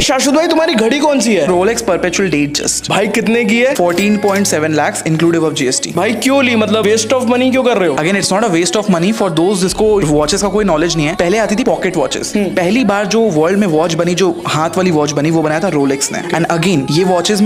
शाश्वत भाई तुम्हारी घड़ी कौन सी है? Rolex perpetual Datejust. भाई कितने की है? 14.7 lakhs इंक्लूडिव ऑफ जीएसटी। भाई क्यों ली, मतलब वेस्ट ऑफ मनी क्यों कर रहे हो? Again it's not a waste of money for those जिसको वॉचेस का कोई नॉलेज नहीं है। पहले आती थी पॉकेट वॉचेस, पहली बार जो वर्ल्ड में वॉच बनी, जो हाथ वाली वॉच बनी, वो बनाया था रोलेक्स ने। एंड अगेन ये वॉचेस